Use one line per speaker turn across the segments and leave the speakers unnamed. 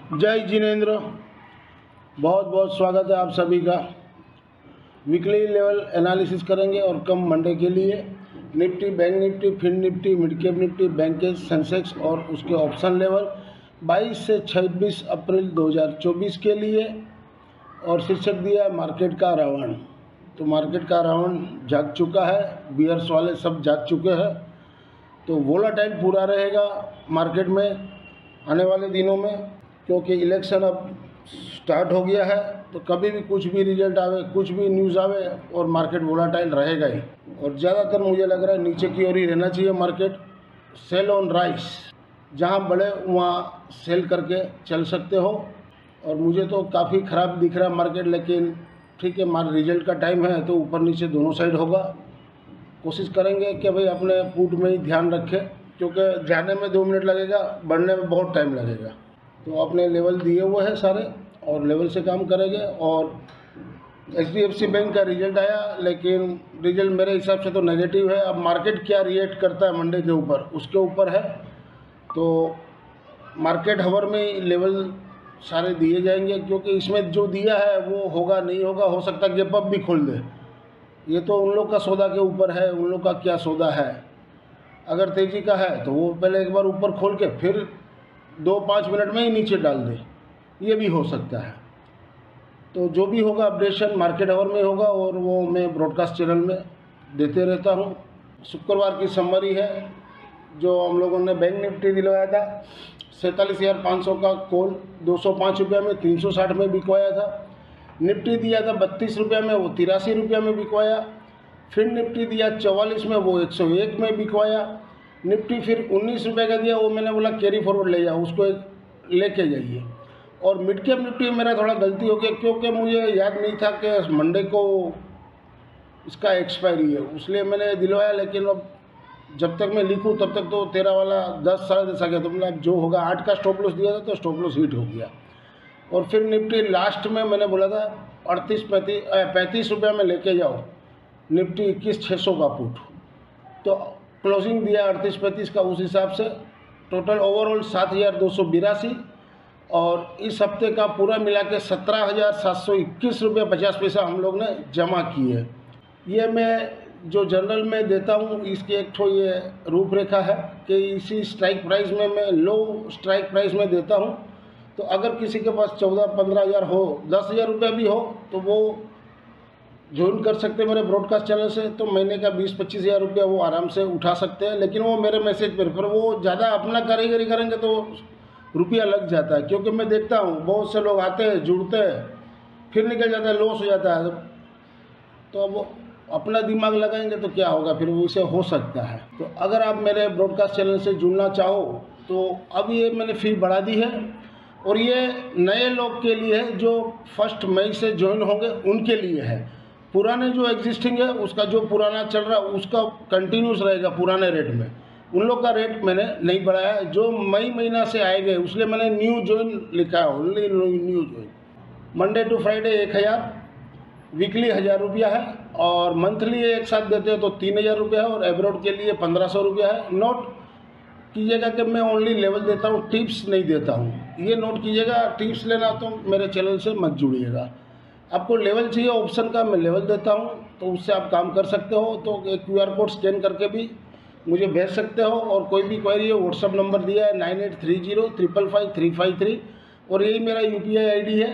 जय जिनेंद्र, बहुत बहुत स्वागत है आप सभी का। वीकली लेवल एनालिसिस करेंगे और कम मंडे के लिए Nifty, bank Nifty, fin Nifty, mid cap Nifty, bankex, Sensex और उसके ऑप्शन लेवल 22 से 26 अप्रैल 2024 के लिए। और शीर्षक दिया है मार्केट का रावण। तो मार्केट का रावण जाग चुका है, बियर्स वाले सब जाग चुके हैं। तो वोलाटाइल पूरा रहेगा मार्केट में आने वाले दिनों में, क्योंकि इलेक्शन अब स्टार्ट हो गया है। तो कभी भी कुछ भी रिजल्ट आवे, कुछ भी न्यूज़ आवे और मार्केट वोलाटाइल रहेगा ही। और ज़्यादातर मुझे लग रहा है नीचे की ओर ही रहना चाहिए मार्केट। सेल ऑन राइस, जहाँ बढ़े वहाँ सेल करके चल सकते हो। और मुझे तो काफ़ी ख़राब दिख रहा है मार्केट, लेकिन ठीक है, रिजल्ट का टाइम है तो ऊपर नीचे दोनों साइड होगा। कोशिश करेंगे कि भाई अपने पुट में ही ध्यान रखें, क्योंकि जाने में 2 मिनट लगेगा, बढ़ने में बहुत टाइम लगेगा। तो अपने लेवल दिए हुए हैं सारे और लेवल से काम करेंगे। और HDFC बैंक का रिजल्ट आया, लेकिन रिजल्ट मेरे हिसाब से तो नेगेटिव है। अब मार्केट क्या रिएक्ट करता है मंडे के ऊपर, उसके ऊपर है। तो मार्केट हवर में लेवल सारे दिए जाएंगे, क्योंकि इसमें जो दिया है वो होगा नहीं होगा, हो सकता है गैप अप भी खोल दे। ये तो उन लोग का सौदा के ऊपर है, उन लोग का क्या सौदा है। अगर तेज़ी का है तो वो पहले एक बार ऊपर खोल के फिर 2-5 मिनट में ही नीचे डाल दे, ये भी हो सकता है। तो जो भी होगा अपडेशन मार्केट आवर में होगा, और वो मैं ब्रॉडकास्ट चैनल में देते रहता हूँ। शुक्रवार की समरी है जो हम लोगों ने बैंक निफ्टी दिलवाया था 47,500 का कॉल 205 रुपये में 360 में बिकवाया था। निफ्टी दिया था 32 रुपये में, वो 83 रुपये में बिकवाया। फिर निफ्टी दिया 44 में, वो 101 में बिकवाया। निफ्टी फिर 19 रुपये का दिया, वो मैंने बोला कैरी फॉरवर्ड ले जाओ, उसको लेके जाइए। और मिड कैप निफ्टी मेरा थोड़ा गलती हो गया, क्योंकि मुझे याद नहीं था कि मंडे को इसका एक्सपायरी है, इसलिए मैंने दिलवाया। लेकिन अब जब तक मैं लिखूँ तब तक तो 13 वाला 10 साढ़े 10 आ गया। तो मतलब जो होगा 8 का स्टॉप लॉस दिया था, तो स्टॉप लॉस हिट हो गया। और फिर निफ्टी लास्ट में मैंने बोला था 35 रुपये में लेके जाओ, निफ्टी 21,600 का पुट। तो क्लोजिंग दिया 38-35 का, उस हिसाब से टोटल ओवरऑल 7,282। और इस हफ्ते का पूरा मिला के 17,721 रुपये 50 पैसा हम लोग ने जमा किए। ये मैं जो जनरल में देता हूँ, इसकी एक ठो ये रूपरेखा है कि इसी स्ट्राइक प्राइस में मैं लो स्ट्राइक प्राइस में देता हूँ। तो अगर किसी के पास 14-15 हज़ार हो, 10,000 रुपये भी हो, तो वो ज्वाइन कर सकते हैं मेरे ब्रॉडकास्ट चैनल से। तो महीने का 20-25 हज़ार रुपया वो आराम से उठा सकते हैं। लेकिन वो मेरे मैसेज पर वो ज़्यादा अपना कारीगरी करेंगे तो रुपया लग जाता है, क्योंकि मैं देखता हूँ बहुत से लोग आते हैं, जुड़ते हैं, फिर निकल जाता है, लॉस हो जाता है। तो अब अपना दिमाग लगाएंगे तो क्या होगा, फिर वो इसे हो सकता है। तो अगर आप मेरे ब्रॉडकास्ट चैनल से जुड़ना चाहो तो अब ये मैंने फी बढ़ा दी है, और ये नए लोग के लिए है जो 1 मई से ज्वाइन होंगे उनके लिए है। पुराने जो एग्जिस्टिंग है, उसका जो पुराना चल रहा है उसका कंटिन्यूस रहेगा पुराने रेट में। उन लोग का रेट मैंने नहीं बढ़ाया है। जो मई महीना से आएंगे उसलिए मैंने न्यू ज्वाइन लिखा है, only new join. Monday to Friday 1,000, weekly 1,000 रुपया है, और मंथली एक साथ देते हो तो 3,000 रुपया है, और एब्रॉड के लिए 1,500 रुपया है। नोट कीजिएगा कि मैं ओनली लेवल देता हूँ, टिप्स नहीं देता हूँ, ये नोट कीजिएगा। टिप्स लेना तो मेरे चैनल से मत जुड़िएगा। आपको लेवल चाहिए ऑप्शन का, मैं लेवल देता हूँ, तो उससे आप काम कर सकते हो। तो एक QR कोड स्कैन करके भी मुझे भेज सकते हो। और कोई भी क्वेरी हो, व्हाट्सअप नंबर दिया है 9830555353, और यही मेरा UPI ID है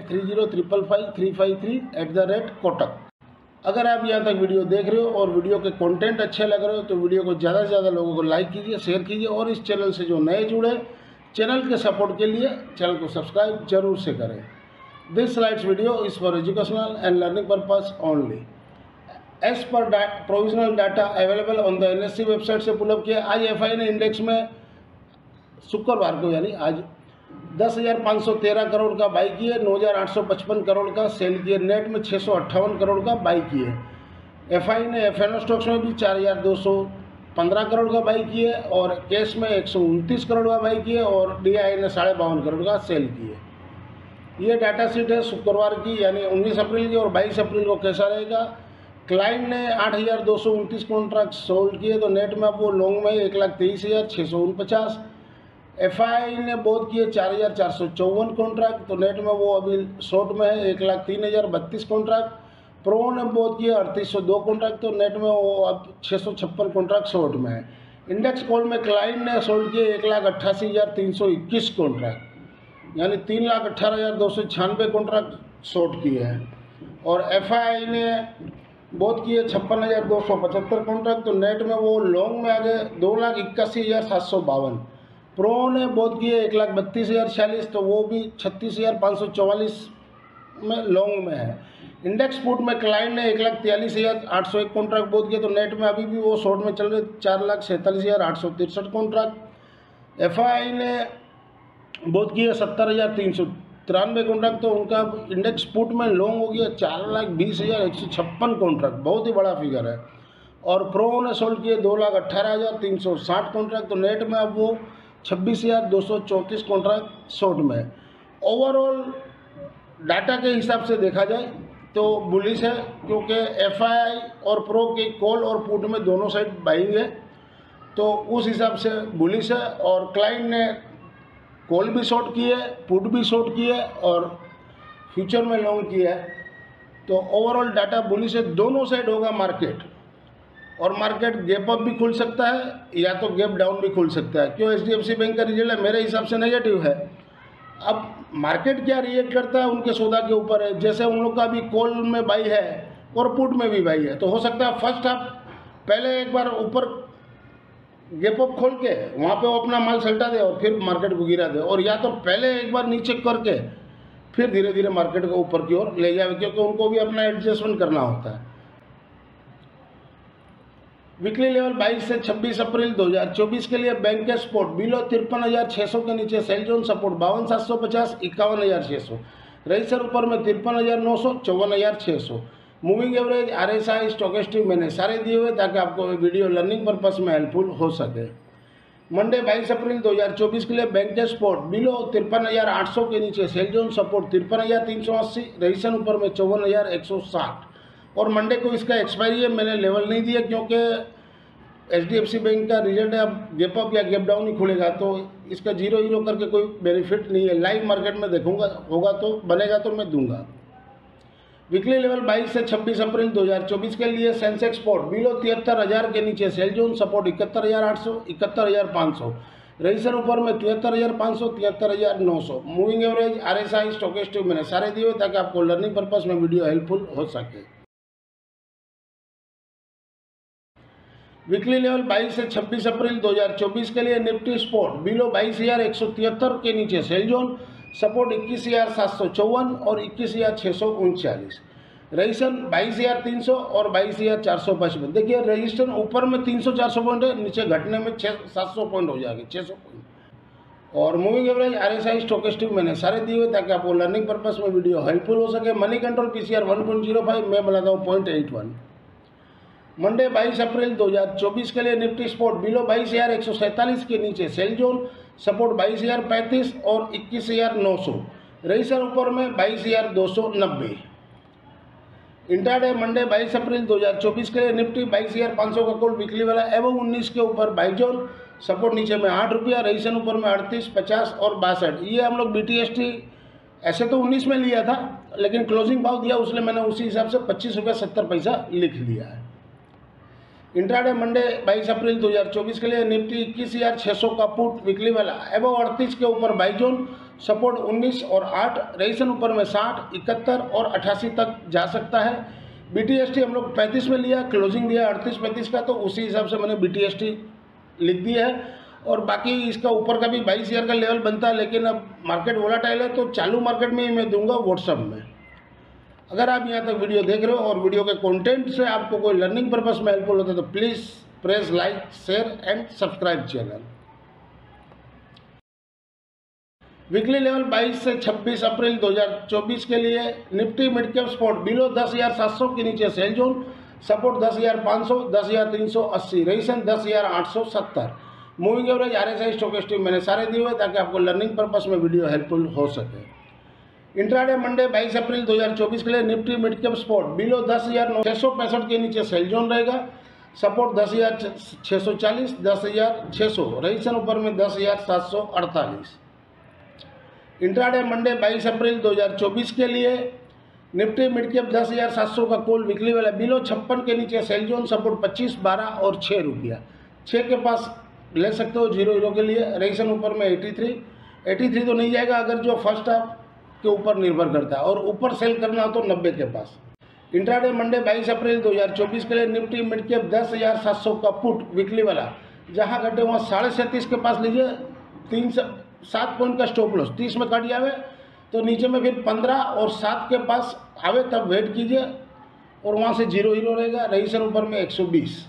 9830555353 @कोटक। अगर आप यहाँ तक वीडियो देख रहे हो और वीडियो के कंटेंट अच्छे लग रहे हो तो वीडियो को ज़्यादा से ज़्यादा लोगों को लाइक कीजिए, शेयर कीजिए। और इस चैनल से जो नए जुड़े, चैनल के सपोर्ट के लिए चैनल को सब्सक्राइब जरूर से करें। This slides video is for educational and learning purpose only. As per provisional data available on the NSE website से पुल अप किया। आज FI ने इंडेक्स में शुक्रवार को यानी आज 10,513 करोड़ का बाई किए, 9,855 करोड़ का सेल किए, नेट में 658 करोड़ का बाई किए। FI ने FNO स्टॉक्स में भी 4,215 करोड़ का बाई किए, और कैश में 129 करोड़ का बाई किए, और DI ने 52.5 करोड़ का सेल किए। ये डाटा शीट है शुक्रवार की, यानी 19 अप्रैल की, और 22 अप्रैल को कैसा रहेगा। क्लाइंट ने 8,229 कॉन्ट्रैक्ट सोल्ड किए, तो नेट में आपको लॉन्ग में 1,23,649, FI ने बहुत किए 4,454 कॉन्ट्रैक्ट, तो नेट में वो अभी शॉर्ट में है 1,03,032 कॉन्ट्रैक्ट। प्रो ने बहुत किए 3,802 कॉन्ट्रैक्ट, तो नेट में वो अब 656 कॉन्ट्रैक्ट शॉर्ट में है। इंडेक्स कॉल में क्लाइंट ने सोल्ड किए 1,88,321 कॉन्ट्रैक्ट, यानी 3,18,296 कॉन्ट्रैक्ट शॉर्ट किए हैं। और FI ने बहुत किए 56,275 कॉन्ट्रैक्ट, तो नेट में वो लॉन्ग में आ गए 2,81,752। प्रो ने बहुत किए 1,32,046, तो वो भी 36,544 में लॉन्ग में है। इंडेक्स पुट में क्लाइंट ने 1,43,801 कॉन्ट्रैक्ट बहुत किए, तो नेट में अभी भी वो शॉर्ट में चल रहे 4,47,863 कॉन्ट्रैक्ट। FI ने बहुत किए 70,393 कॉन्ट्रैक्ट, तो उनका इंडेक्स पुट में लॉन्ग हो गया 4,20,156 कॉन्ट्रैक्ट, बहुत ही बड़ा फिगर है। और प्रो ने सोल्ड किए 2,18,360 कॉन्ट्रैक्ट, तो नेट में अब वो 26,234 कॉन्ट्रैक्ट शॉर्ट में। ओवरऑल डाटा के हिसाब से देखा जाए तो बुलिश है, क्योंकि FI और प्रो के कॉल और पुट में दोनों साइड बाइंग है, तो उस हिसाब से बुलिश है। और क्लाइंट ने कॉल भी शॉर्ट किए, पुट भी शॉर्ट किए और फ्यूचर में लॉन्ग किया है, तो ओवरऑल डाटा बुलिश है। दोनों साइड होगा मार्केट, और मार्केट गैप अप भी खुल सकता है या तो गैप डाउन भी खुल सकता है। क्यों HDFC बैंक का रिजल्ट है मेरे हिसाब से नेगेटिव है। अब मार्केट क्या रिएक्ट करता है उनके सौदा के ऊपर है। जैसे उन लोग का भी कॉल में बाई है और पुट में भी बाई है, तो हो सकता है फर्स्ट हाफ पहले एक बार ऊपर गैप अप खोल के वहाँ पे वो अपना माल सल्टा दे और फिर मार्केट को गिरा दे, और या तो पहले एक बार नीचे करके फिर धीरे धीरे मार्केट को ऊपर की ओर ले जाए, क्योंकि उनको भी अपना एडजस्टमेंट करना होता है। वीकली लेवल 22 से 26 अप्रैल 2024 के लिए बैंक के स्पॉट बिलो 53,600 के नीचे सेल जोन सपोर्ट 52,750, 51,600। रजिस्टर ऊपर में 53,900, 54,600। मूविंग एवरेज, RSI, स्टोकेस्टिक मैंने सारे दिए हुए ताकि आपको वीडियो लर्निंग पर्पस में हेल्पफुल हो सके। मंडे 22 अप्रैल 2024 के लिए बैंक के स्पॉट बिलो 53,800 के नीचे सेल जोन सपोर्ट 53,380, रजिस्टर ऊपर में 54,160। और मंडे को इसका एक्सपायरी है, मैंने लेवल नहीं दिया क्योंकि HDFC बैंक का रिजल्ट है, अब गैप अप या गैप डाउन ही खुलेगा, तो इसका 0-0 करके कोई बेनिफिट नहीं है। लाइव मार्केट में देखूंगा, होगा तो बनेगा तो मैं दूंगा। वीकली लेवल 22 से 26 अप्रैल 2024 के लिए सेंसेक्स स्पॉट बिलो 73,000 के नीचे सेल जोन सपोर्ट 71,800, 71,500, रजिस्टर ऊपर में 73,500, 73,900। मूविंग एवरेज, RSI, स्टोकेस्टिक मैंने सारे दिए हुए ताकि आपको लर्निंग पर्पस में वीडियो हेल्पफुल हो सके। वीकली लेवल 22 से 26 अप्रैल 2024 के लिए निफ्टी स्पॉट बिलो 22,173 के नीचे सेल जोन सपोर्ट 21,754 और 21,639, रजिस्टर 22,300 और 22,455। देखिए रजिस्टर ऊपर में 300-400 पॉइंट है, नीचे घटने में 600-700 पॉइंट हो जाएंगे, 600 पॉइंट। और मूविंग एवरेज, RSI, स्टोकेस्टिक मैंने सारे दिए हुए ताकि आपको लर्निंग पर्पस में वीडियो हेल्पफुल हो सके। मनी कंट्रोल PCR 1.05, मैं बनाता हूँ 0.81। मंडे 22 अप्रैल 2024 के लिए निफ्टी स्पॉट बिलो 22,147 के नीचे सेल जोन सपोर्ट 22,035 और 21,900, रजिस्टर ऊपर में 22,290। इंट्राडे मंडे 22 अप्रैल 2024 के लिए निफ्टी 22,500 का कॉल वीकली वाला एवं 19 के ऊपर बाई जोन सपोर्ट नीचे में 8 रुपया, रजिस्टर ऊपर में 38, 50 और 62। ये हम लोग BTST ऐसे तो 19 में लिया था, लेकिन क्लोजिंग भाव दिया उसने, मैंने उसी हिसाब से 25 रुपया 70 पैसा लिख लिया है। इंट्राडे मंडे 22 अप्रैल 2024 के लिए निफ्टी 21,600 का पुट वीकली वाला एवं 38 के ऊपर बाई जोन सपोर्ट 19 और 8, रजिस्टर ऊपर में 60, 71 और 88 तक जा सकता है। BTST हम लोग 35 में लिया, क्लोजिंग दिया 38-35 का, तो उसी हिसाब से मैंने BTST लिख दिया है। और बाकी इसका ऊपर का भी 22,000 का लेवल बनता है, लेकिन अब मार्केट वोलाटाइल है तो चालू मार्केट में ही मैं दूंगा व्हाट्सअप में। अगर आप यहाँ तक वीडियो देख रहे हो और वीडियो के कंटेंट से आपको कोई लर्निंग पर्पस में हेल्पफुल होता है तो please press like, share and subscribe channel. Weekly level 22 से 26 अप्रैल 2024 के लिए Nifty mid cap spot below 10,700 के नीचे sell zone support 10,500, 10,380, register 10,870। Moving average, RSI, stochastic मैंने सारे दिए हुए ताकि आपको लर्निंग पर्पस में वीडियो हेल्पफुल हो सके। इंट्राडे मंडे 22 अप्रैल 2024 के लिए Nifty mid cap spot below 10,665 के नीचे सेल जोन रहेगा सपोर्ट 10,640, 10,600, रजिस्ट्रेशन ऊपर में 10,748। इंट्राडे मंडे 22 अप्रैल 2024 के लिए निफ्टी मिड कैप 10,700 का कॉल वीकली वाला बिलो 56 के नीचे सेल जोन, सपोर्ट 25, 12 और 6 रुपया, 6 के पास ले सकते हो 0 के लिए। रजिस्ट्रेशन ऊपर में 83 तो नहीं जाएगा अगर जो फर्स्ट हाफ के ऊपर निर्भर करता है, और ऊपर सेल करना हो तो 90 के पास। इंट्राडे मंडे 22 अप्रैल 2024 के लिए निफ्टी मिड कैप 10,700 का पुट वीकली वाला, जहाँ घटे वहाँ 37.5 के पास लीजिए, 7 पॉइंट का स्टॉप लॉस, 30 में कट जावे तो नीचे में फिर 15 और 7 के पास आवे तब वेट कीजिए, और वहाँ से 0 रहेगा। रजिस्ट्रेशन ऊपर में 120।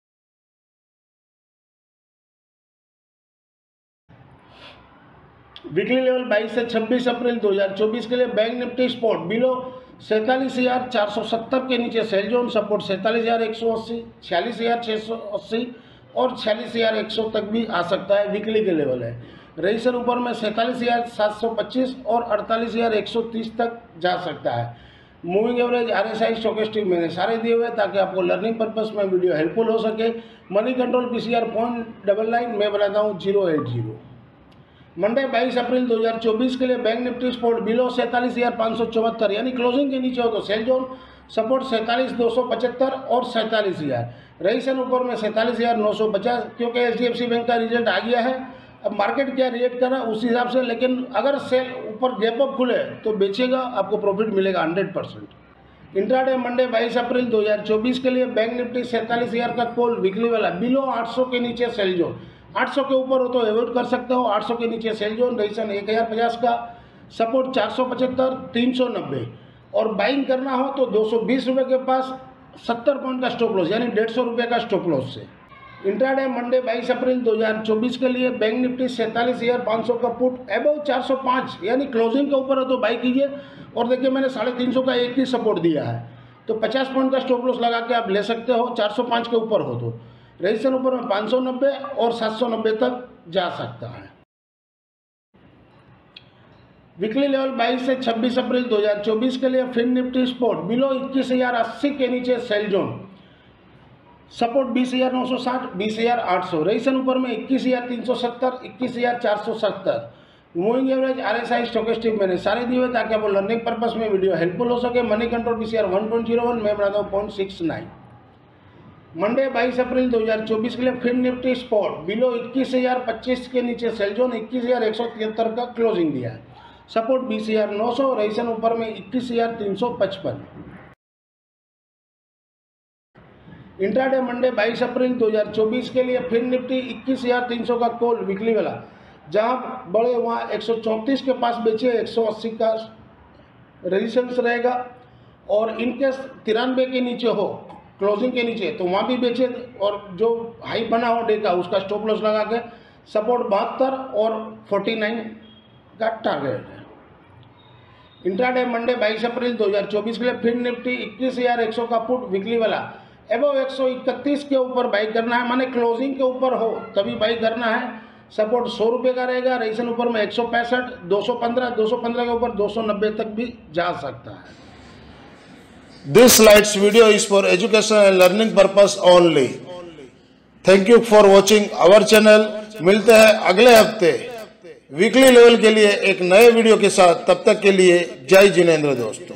वीकली लेवल 22 से 26 अप्रैल 2024 के लिए बैंक निफ्टी स्पॉट बिलो 47,470 के नीचे सेल जोन, सपोर्ट 47,180, 46,680 और 46,100 तक भी आ सकता है, वीकली के लेवल है। रजिस्ट्रेशन ऊपर में 47,725 और 48,130 तक जा सकता है। मूविंग एवरेज, RSI, स्टोकेस्टिक मैंने सारे दिए हुए ताकि आपको लर्निंग पर्पस में वीडियो हेल्पफुल हो सके। मनी कंट्रोल PCR 0.99, मैं बनाता हूँ 080। मंडे 22 अप्रैल 2024 के लिए बैंक निफ्टी स्पॉट बिलो 47,574 यानी क्लोजिंग के नीचे हो तो सेल जोन, सपोर्ट 47,275 और 47,000, रजिस्ट्रेशन ऊपर में 47,950। क्योंकि HDFC बैंक का रिजल्ट आ गया है, अब मार्केट क्या रिएक्ट कर रहा है उस हिसाब से, लेकिन अगर सेल ऊपर गैप अप खुले तो बेचेगा, आपको प्रॉफिट मिलेगा 100%। इंट्राडे मंडे 22 अप्रैल 2024 के लिए बैंक निफ्टी 47,000 का कॉल वीकली वाला बिलो 800 के नीचे सेल जोन, 800 के ऊपर हो तो अवॉइड कर सकते हो, 800 के नीचे सेल जोन, रजिस्ट्रेशन 1050 का, सपोर्ट 475, 390, और बाइंग करना हो तो 220 रुपये के पास 70 पॉइंट का स्टॉप लॉस यानी 150 रुपये का स्टॉप लॉस से। इंट्राडे मंडे 22 अप्रैल 2024 के लिए बैंक निफ्टी 47,500 का पुट अबव 405 यानी क्लोजिंग के ऊपर हो तो बाई कीजिए, और देखिए मैंने 350 का एक ही सपोर्ट दिया है तो 50 पॉइंट का स्टॉप लॉस लगा के आप ले सकते हो, 405 के ऊपर हो तो। रजिस्ट्रेशन ऊपर में 590 और 790 तक जा सकता है। वीकली लेवल 22 से 26 अप्रैल 2024 के लिए फिन निफ्टी स्पॉट बिलो 21,080 के नीचे सेल जोन, सपोर्ट 20,960, 20,800, रजिस्ट्रेशन ऊपर में 21,370, 21,470। मूविंग एवरेज, RSI, स्टोकेस्टिक मैंने सारे दिए हुए ताकि आपको लर्निंग पर्पस में वीडियो हेल्पफुल हो सके। मनी कंट्रोल PCR 1.01, मैं बनाता हूँ 0.69। मंडे 22 अप्रैल 2024 के लिए फिन निफ्टी स्पॉट बिलो 21,025 के नीचे सेल जोन, 21,173 का क्लोजिंग दिया है, सपोर्ट 20,900, रजिस्ट्रेशन ऊपर में 21,355। इंट्राडे मंडे 22 अप्रैल 2024 के लिए फिन निफ्टी 21,300 का कॉल वीकली वाला, जहां बड़े वहां 134 के पास बेचे, 180 का रेजिस्टेंस रहेगा, और इनकेस 93 के नीचे हो क्लोजिंग के नीचे तो वहाँ भी बेचे, और जो हाई बना हो डे का उसका स्टॉप लॉस लगा के, सपोर्ट 72 और 49 का टारगेट है। इंट्राडे मंडे 22 अप्रैल 2024 के लिए फिन निफ्टी 21,100 का पुट वीकली वाला एबव 131 के ऊपर बाई करना है, माने क्लोजिंग के ऊपर हो तभी बाई करना है, सपोर्ट 100 रुपये का रहेगा, रजिस्ट्रेशन ऊपर में 165, 215 के ऊपर 290 तक भी जा सकता है।
This slides video is for education and learning purpose only. Thank you for watching our channel. मिलते हैं अगले हफ्ते वीकली लेवल के लिए एक नए वीडियो के साथ, तब तक के लिए जय जिनेंद्र दोस्तों।